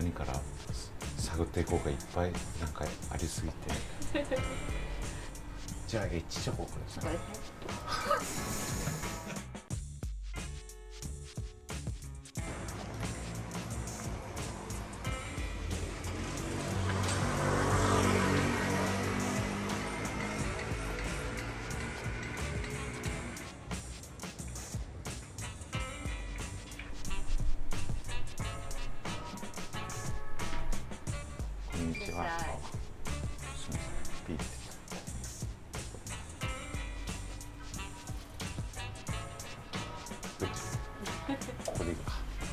何から探っていこうかいっぱいなんかありすぎてじゃあエッチチョコください。こんにちは。すみません。ピーって。ここでいいか。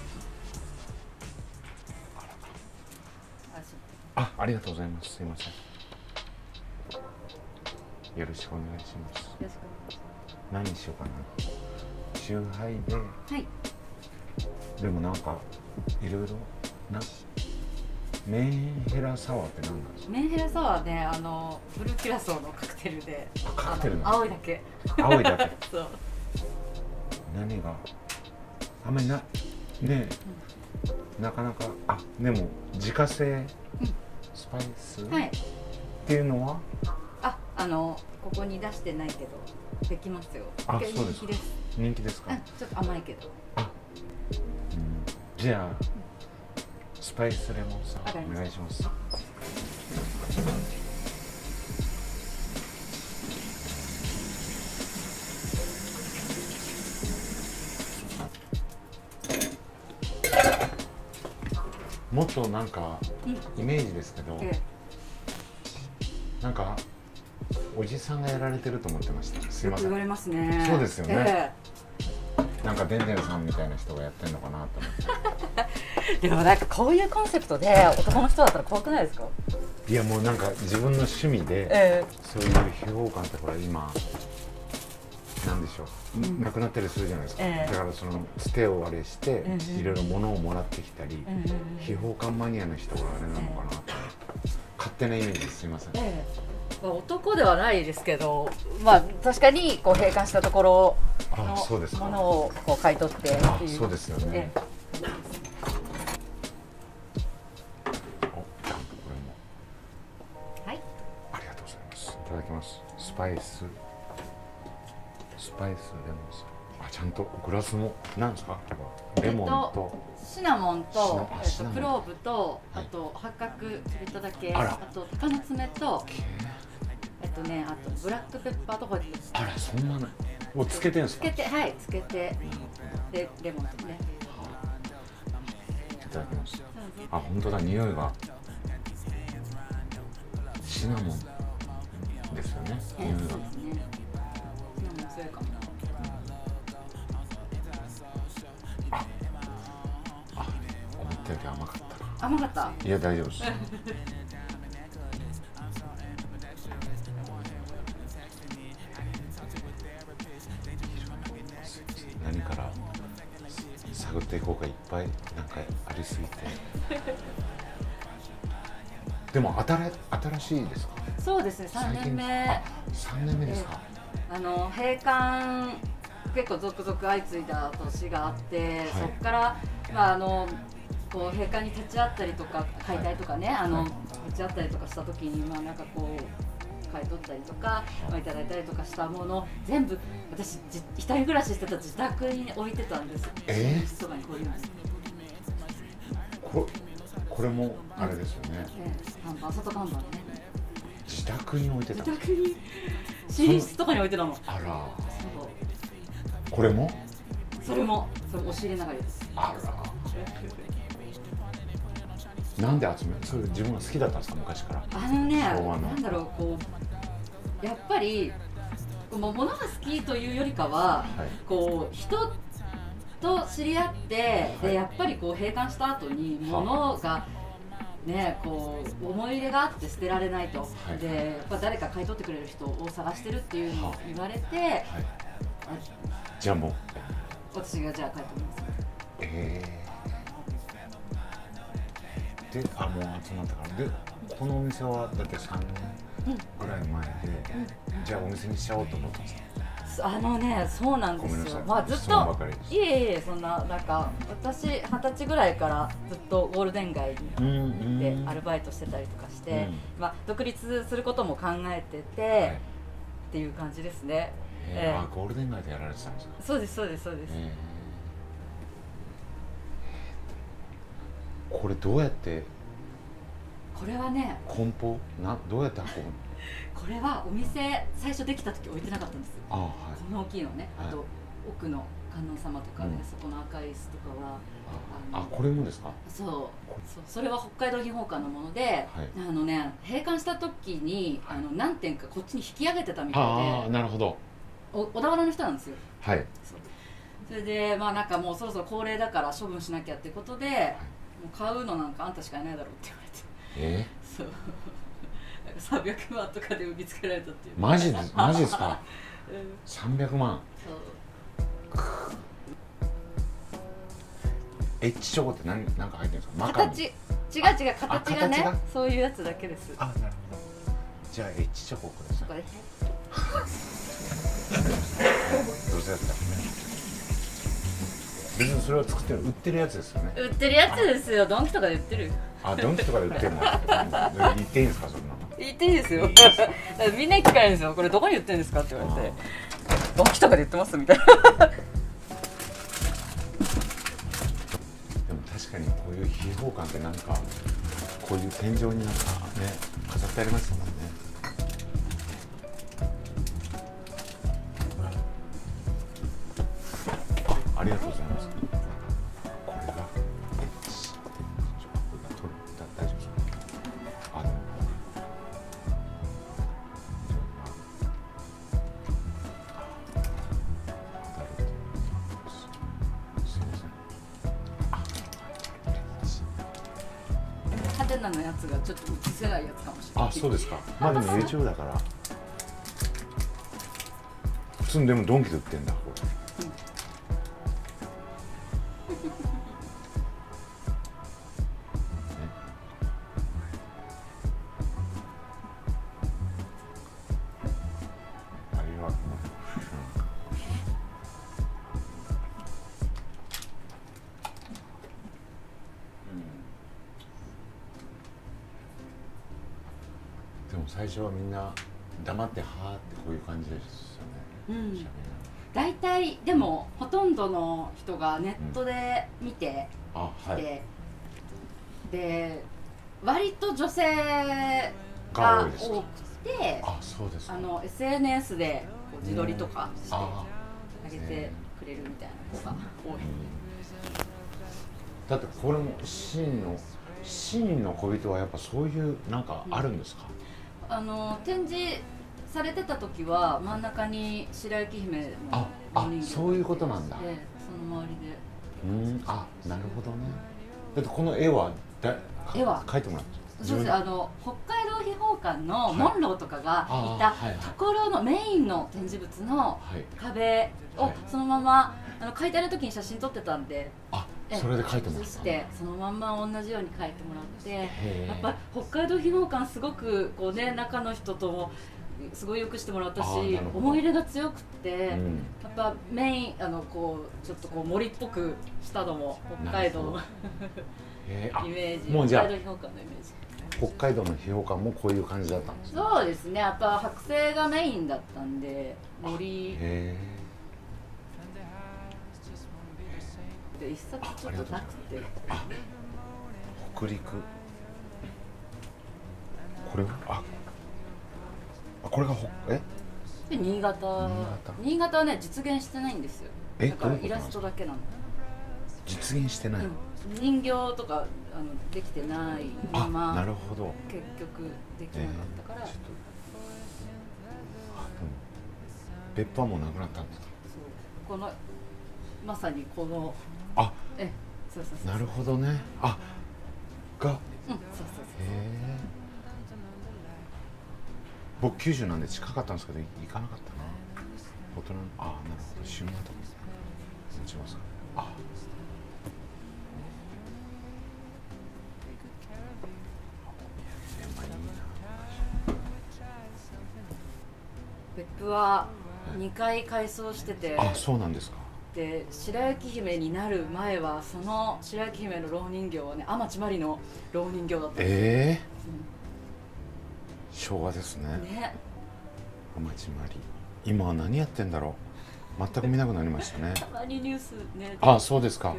ありがとうございます。すみません。よろしくお願いします。 よろしくお願いします。 何にしようかな。チューハイで。 はい。 でもなんかいろいろな。メンヘラサワーって何なんですか？ メンヘラサワーね、ブルーキュラソーのカクテルで。 カクテルの。 青いだけ。 青いだけ。 そう。 何が。あんまりな。ね。なかなか。でも自家製。スパイス。 はい。 っていうのは。 ここに出してないけど。できますよ。 そうです。 人気です。 人気ですか。 ちょっと甘いけど。 じゃあ。スパイスレモンサワーお願いします。もっとなんかイメージですけど、なんかおじさんがやられてると思ってました。すいません。 言われますね。 そうですよね。なんかでんでんさんみたいな人がやってるのかなと思って。 でもなんかこういうコンセプトで男の人だったら怖くないですか？ いやもうなんか自分の趣味で、そういう批評感ってほら今なんでしょう、なくなったりするじゃないですか。だからそのつてをあれしていろいろ物をもらってきたり、批評感マニアの人があれなのかなと勝手なイメージです。すいません。 男ではないですけど、まあ確かにこう閉館したところのものをこう買い取ってっていう。 そうですよね。 はい。 ありがとうございます。いただきます。スパイスレモンサワー。ちゃんとグラスもなんですか？レモンとシナモンとクローブとあと八角ちょっとだけ、あと鷹の爪とあとブラックペッパーとホイップ。 あらそんなのをつけてんすか？ つけてでレモンとね。 いただきます。本当だ、匂いがシナモンですよね。匂いが。シナモン強いかも。思ったより甘かった。 甘かった？ いや大丈夫です。何から探っていこうかいっぱいなんかありすぎて。でも新しいですか？ そうですね、3年目。 3年目ですか？ 閉館結構続々相次いだ年があって、そこからこう閉館に立ち会ったりとか解体とかね、立ち会ったりとかした時になんかこう買い取ったりとかいただいたりとかしたもの全部私一人暮らししてた自宅に置いてたんです。とかにこういうの。 これもあれですよね。 外看板ね。 自宅に置いてた。 自宅に寝室とかに置いてたの。 あら。これも？ それも押し入れながらです。 あら。なんで集める？それ自分が好きだったんですか昔から？ なんだろうこうやっぱり物が好きというよりかは、こう人と知り合ってでやっぱりこう閉館した後に物がねこう思い入れがあって捨てられないと、でやっぱ誰か買い取ってくれる人を探してるっていうのを言われて、 じゃあもう私がじゃあ買い取ります。 でもう集まったからでこのお店はだって3年ぐらい前で、じゃあお店にしちゃおうと思ったんですか？ そうなんですよ。まあずっといえそんななんか私20歳ぐらいからずっとゴールデン街に行ってアルバイトしてたりとかして、まあ独立することも考えててっていう感じですね。 ゴールデン街でやられてたんですか？ そうですそうですそうです。 これどうやって？ これはね、 どうやって運ぶの？ これはお店最初できた時置いてなかったんですよ。この大きいのね、あと奥の観音様とかね、そこの赤い椅子とかはこれもですか？ それは北海道秘宝館のもので、閉館した時に何点かこっちに引き上げてたみたいで。 なるほど。 小田原の人なんですよ。 はい。 それでまあなんかもうそろそろ高齢だから処分しなきゃってことで、もう買うのなんかあんたしかいないだろうって言われて。そう。300万とかで売りつけられたっていう。 マジですか？300万。エッチチョコって何か入ってるんですか？ 形、違う形がね、そういうやつだけです。 なるほど。じゃあエッチチョコください。これ。どうせだったら別にそれは作ってる売ってるやつですよね。売ってるやつですよ。ドンキとかで売ってる。ドンキとかで売ってるの。言っていいんですか？そんなの言っていいですよ。みんな聞かれるんですよ。これどこに売ってるんですかって言われて、ドンキとかで売ってますみたいな。でも確かにこういう秘宝館ってなんかこういう天井になんかね飾ってありますもんね。ありがとうございます。これが大丈夫ですか？すいません。ハテナのやつがちょっと映せないやつかもしれない。そうですか。まあでも YouTube だから。普通にでもドンキで売ってんだこれ。でも最初はみんな黙ってはーってこういう感じですよね。大体でもほとんどの人がネットで見てで割と女性が多くて、SNS で自撮りとかしてあげてくれるみたいな子が多い。だってこれも真の恋人はやっぱそういうなんかあるんですか？展示されてた時は真ん中に白雪姫のお人形、そういうことなんだ。その周りで。なるほどね。だってこの絵は描いてもらった。そうです。北海道秘宝館のモンローとかがいたところのメインの展示物の壁をそのまま描いてある時に写真撮ってたんで。それで描いてもらった。そのまんま同じように描いてもらって、やっぱ北海道秘宝館すごくこうね中の人ともすごいよくしてもらったし、思い入れが強くって、やっぱメインこうちょっとこう森っぽくしたのも北海道のイメージ。もうじゃあ北海道秘宝館のイメージ。北海道の秘宝館もこういう感じだったんですね。そうですね。やっぱ剥製がメインだったんで森。一冊ちょっとなくて。北陸。これはこれが新潟。新潟はね実現してないんですよ。だからイラストだけなの。実現してない。人形とかできてないまま。なるほど。結局できなかったから。別府はもうなくなったんですか？このまさにこの。そうなるほどね。そうそう。僕90なんで近かったんですけど行かなかったな。大人のなるほど。旬なとこ持ちますか。別府は 2回改装してて。 あ、そうなんですか。 で、白雪姫になる前はその白雪姫の蝋人形はね、天地真理の蝋人形だったんです。 昭和ですね。 ね。 天地真理。今は何やってんだろう。全く見なくなりましたね。 たまにニュースね。 あ、そうですか。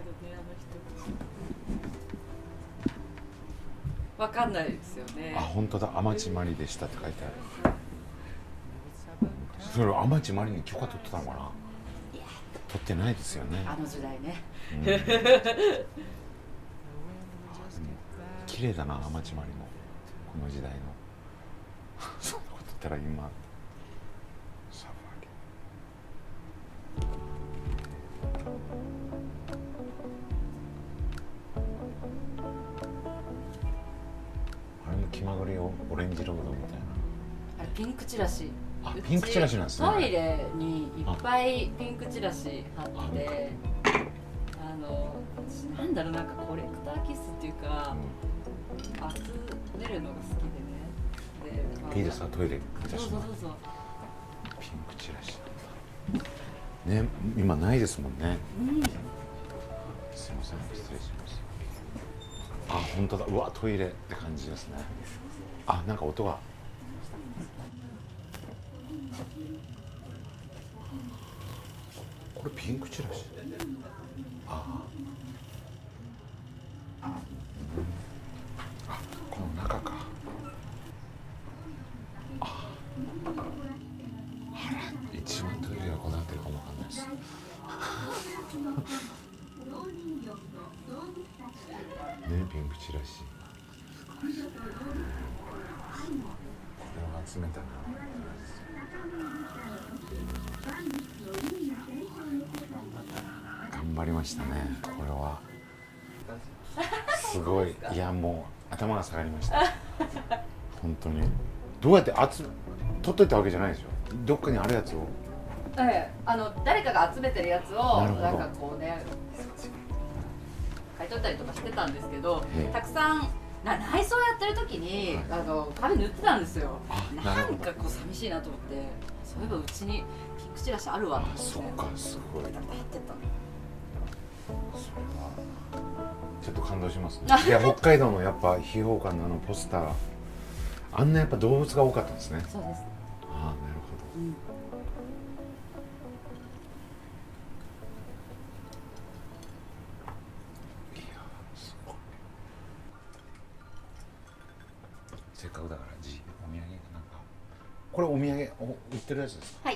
わかんないですよね。 あ、本当だ。天地真理でしたって書いてある。それ天地真理に許可取ってたのかな。取ってないですよね。 あの時代ね。 綺麗だな、天地真理もこの時代の。そんなこと言ったら今サファリ。あれも気まぐれオレンジロードみたいな。 あれピンクチラシ。 あ、ピンクチラシなんですね。 トイレにいっぱいピンクチラシ貼って、なんだろう、なんかコレクター気質っていうか、集めるのが好きでね。 いいですか、トイレ。 そうそうそうそう。 ピンクチラシね、今ないですもんね。すみません、失礼します。あ、本当だ。うわ、トイレって感じですね。あ、なんか音が。これピンクチラシ。あ、この中か。あら、一番トイレがこだわってるかもわかんないです。ね、ピンクチラシ。これを集めたな。頑張りましたね、これは。すごい。いや、もう頭が下がりました。本当に。どうやって取っといたわけじゃないでしょ。どっかにあるやつを。 誰かが集めてるやつをなんかこうね、買い取ったりとかしてたんですけど、たくさん内装やってる時に壁塗ってたんですよ。なんかこう寂しいなと思って、そういえばうちにピンクチラシあるわと思って。 そっか、すごい。 貼ってたの。 それはちょっと感動しますね。いや、北海道のやっぱ秘宝館のポスター、あんなやっぱ動物が多かったですね。 そうです。 ああ、なるほど。いや、すごい。せっかくだからお土産なんか。これお土産売ってるやつですか。 はい。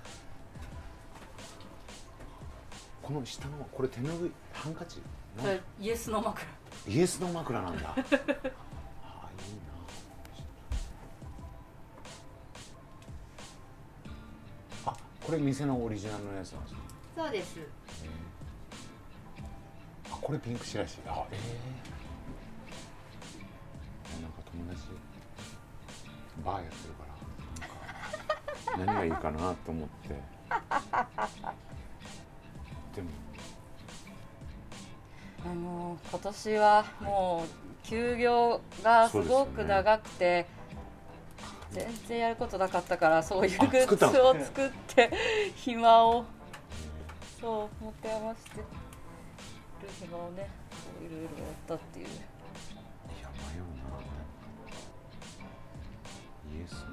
この下のこれ手ぬぐい、ハンカチ。 これイエスの枕。 イエスの枕なんだ。ああ、いいな。あ、これ店のオリジナルのやつなんですか。 そうです。 あ、これピンクチラシ。あ、なんか友達バーやってるから、なんか何がいいかなと思って。でも今年はもう休業がすごく長くて、全然やることなかったから、そういうグッズを作って暇をそう持て余してる暇をね、いろいろやったっていう。いや、 迷うな。イエスの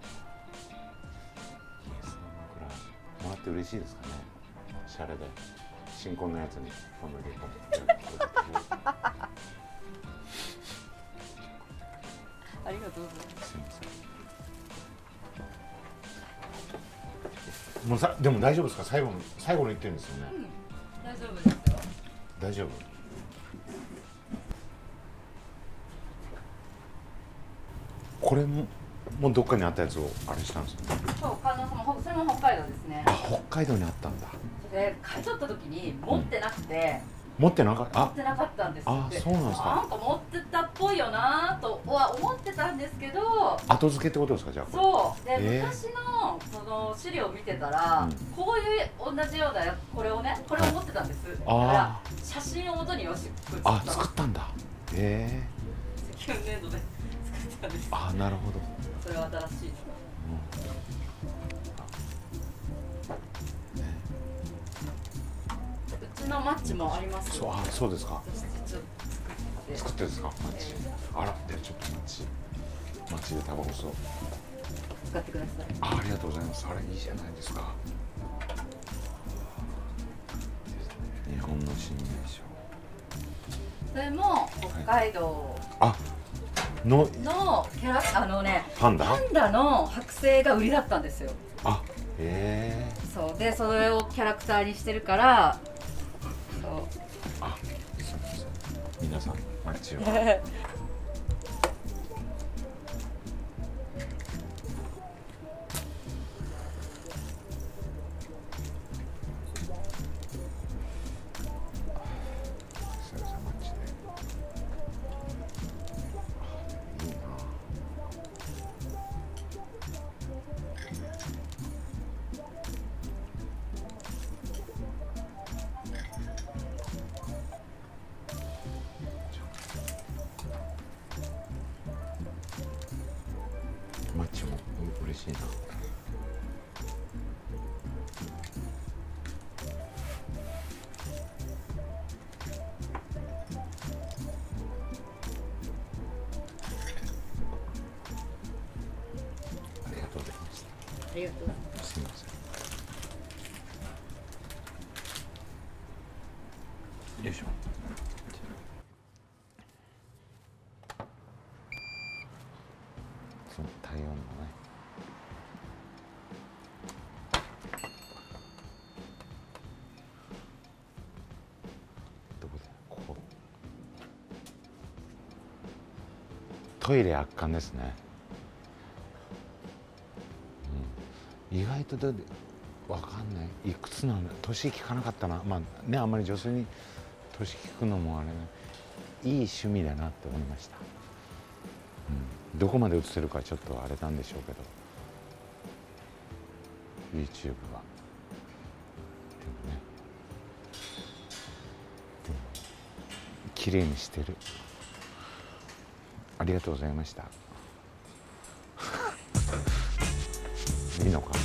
枕もらって嬉しいですかね。シャレで新婚のやつにこんだけありがとうございます。 すみません。もうでも大丈夫ですか。最後の言ってるんですよね。 大丈夫ですよ。 大丈夫。これもうどっかにあったやつをあれしたんですか。 そう、それも北海道ですね。 あ、北海道にあったんだ。 で、買い取った時に持ってなくて、 持ってなかったんです。 あ、そうなんですか。 なんか持ってたっぽいよなとは思ってたんですけど、 後付けってことですか。じゃあそうで、昔のその資料を見てたら、こういう同じようなこれを持ってたんです。だから写真を元に作ったんだ。 石油粘土で作ったんです。 あ、なるほど。 それは新しい。 うちのマッチもあります。 そうですか。 私作ってるんですか、マッチ。あら、じゃあちょっとマッチでタバコ吸おう。 使ってください。 ありがとうございます。あれいいじゃないですか。日本の新名所。 それも北海道のキャラパンダの剥製が売りだったんですよ。 そうでそれをキャラクターにしてるから。 すみません、皆さんマッチをマッチも嬉しいな。ありがとうございました。 ありがとうございます。 すみません。よいしょ。その対応のね。どこだ？ここ。トイレ圧巻ですね。意外とわかんない。いくつなんだ。年聞かなかったな。まあね、あんまり女性に年聞くのもあれ、いい趣味だなって思いました。どこまで映せるかちょっとあれなんでしょうけど、 YouTube はでもね、綺麗にしてる。ありがとうございました。いいのか。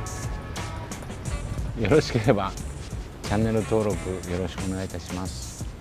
よろしければチャンネル登録よろしくお願いいたします。